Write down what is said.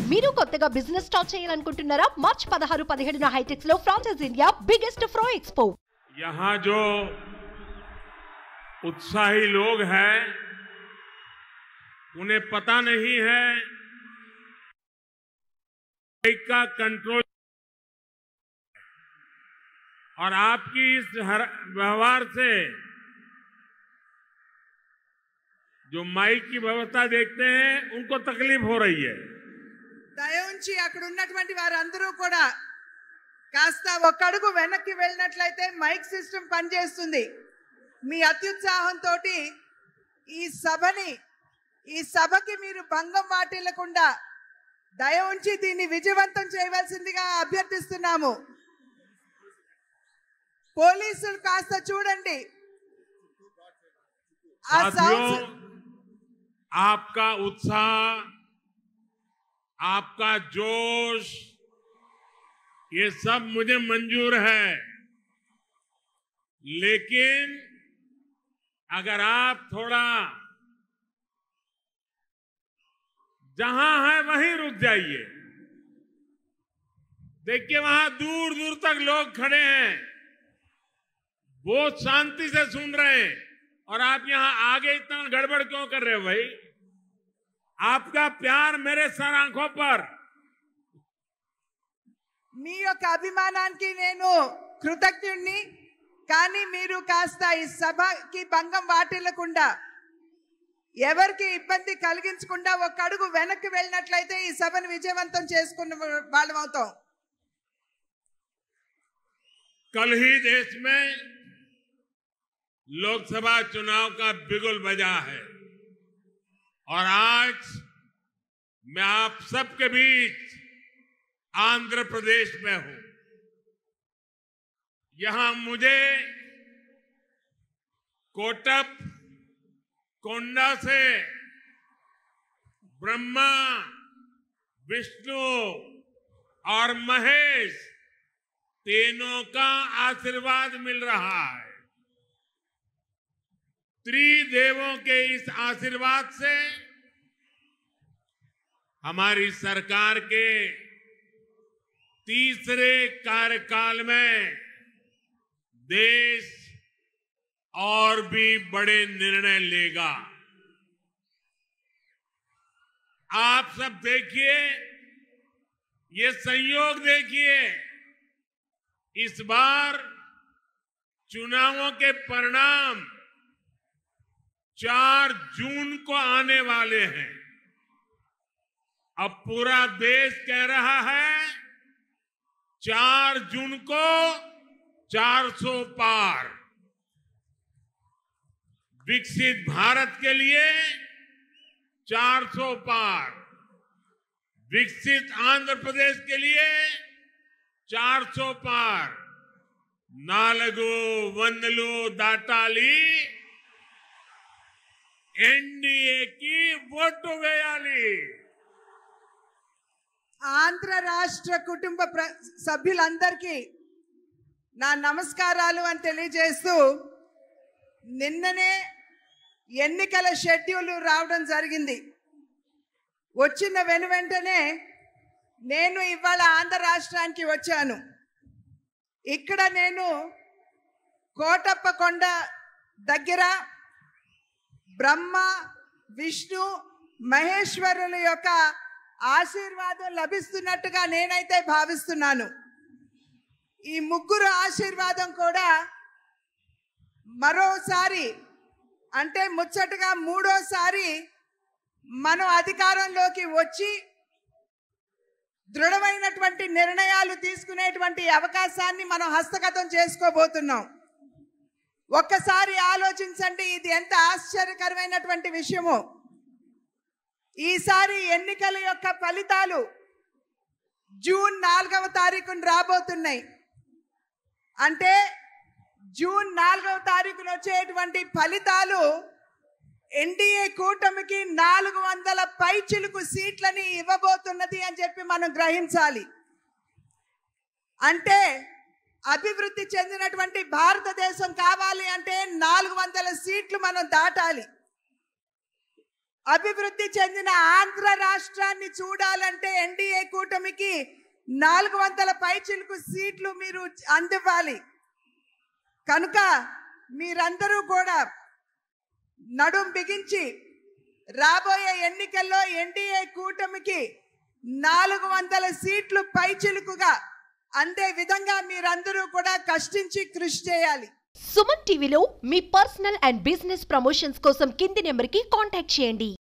మీరు కొత్తగా business start చేయాలనుకుంటున్నారా? మార్చ్ 16-17 హైటెక్స్ లో ఫ్రాన్సెస్ ఇండియా బిగ్గెస్ట్ ఫ్రో एक्सपो। यहाँ जो उत्साही लोग हैं उन्हें पता नहीं है का कंट्रोल और आपकी इस व्यवहार से जो माइक की व्यवस्था देखते हैं उनको तकलीफ हो रही है। దయవుంచి అక్కడ ఉన్నటువంటి వారందరూ కూడా కాస్త ఒక అడుగు వెనక్కి వెళ్ళినట్లయితే మైక్ సిస్టమ్ పనిచేస్తుంది। మీ అత్యుత్సాహంతో ఈ సభకి మీరు భంగం వాటిల్లకుండా దయవుంచి దీన్ని విజయవంతం చేయవలసిందిగా అభ్యర్థిస్తున్నాము। పోలీసులు కాస్త చూడండి। आपका उत्साह, आपका जोश, ये सब मुझे मंजूर है, लेकिन अगर आप थोड़ा जहां है वहीं रुक जाइए। देखिए वहां दूर दूर तक लोग खड़े हैं, बहुत शांति से सुन रहे हैं, और आप यहां आगे इतना गड़बड़ क्यों कर रहे हो भाई? आपका प्यार मेरे सर आंखों पर। మీ యొక్క అభిమానానికి నేను కృతజ్ఞుడిని, కానీ మీరు కాస్త ఈ సభకి భంగం వాటిల్లకుండా ఎవరికి ఇబ్బంది కలిగించకుండా ఒక అడుగు వెనక్కి వెళ్ళినట్లయితే ఈ సభను విజయవంతం చేసుకున్న వాళ్ళం అవుతాం। कल ही देश में लोकसभा चुनाव का बिगुल बजा है और आज मैं आप सबके बीच आंध्र प्रदेश में हूं। यहां मुझे कोटप कोंडा से ब्रह्मा, विष्णु और महेश तीनों का आशीर्वाद मिल रहा है। त्रिदेवों के इस आशीर्वाद से हमारी सरकार के तीसरे कार्यकाल में देश और भी बड़े निर्णय लेगा। आप सब देखिए, ये संयोग देखिए, इस बार चुनावों के परिणाम 4 जून को आने वाले हैं। अब पूरा देश कह रहा है 4 जून को 400 पार। विकसित भारत के लिए 400 पार, विकसित आंध्र प्रदेश के लिए 400 पार। नालगो वंदलू दाटाली एनडीए की ఓటు వేయాలి। ఆంధ్ర రాష్ట్ర కుటుంబ సభ్యులందరికీ నా నమస్కారాలు అని తెలియజేస్తూ, నిన్ననే ఎన్నికల షెడ్యూల్ రావడం జరిగింది। వచ్చిన వెంటనే నేను ఇవాళ ఆంధ్ర రాష్ట్రానికి వచ్చాను। ఇక్కడ నేను కోటప్పకొండ దగ్గర బ్రహ్మ, విష్ణు, మహేశ్వరుల యొక్క ఆశీర్వాదం లభిస్తున్నట్టుగా నేనైతే భావిస్తున్నాను। ఈ ముగ్గురు ఆశీర్వాదం కూడా మరోసారి, అంటే ముచ్చటగా మూడోసారి మనం అధికారంలోకి వచ్చి దృఢమైనటువంటి నిర్ణయాలు తీసుకునేటువంటి అవకాశాన్ని మనం హస్తగతం చేసుకోబోతున్నాం। ఒక్కసారి ఆలోచించండి, ఇది ఎంత ఆశ్చర్యకరమైనటువంటి విషయమో। ఈసారి ఎన్నికల యొక్క ఫలితాలు జూన్ 4వ తారీఖున రాబోతున్నాయి। అంటే జూన్ 4వ తారీఖున వచ్చేటువంటి ఫలితాలు ఎన్డీఏ కూటమికి 400 పైచిలుకు సీట్లని ఇవ్వబోతున్నది అని చెప్పి మనం గ్రహించాలి। అంటే అభివృద్ధి చెందినటువంటి భారతదేశం కావాలి అంటే 400 సీట్లు మనం దాటాలి। అభివృద్ధి చెందిన ఆంధ్ర రాష్ట్రాన్ని చూడాలంటే ఎన్డీఏ కూటమికి 400 పైచిలకు సీట్లు మీరు అందివ్వాలి. కనుక మీరందరూ కూడా నడుం బిగించి రాబోయే ఎన్నికల్లో ఎన్డీఏ కూటమికి 400 సీట్లు పైచిలుకుగా అందే విధంగా మీరందరూ కూడా కష్టించి కృషి చేయాలి. సుమన్ టీవీలో మీ పర్సనల్ అండ్ బిజినెస్ ప్రమోషన్స్ కోసం కింది నెంబర్కి కాంటాక్ట్ చేయండి.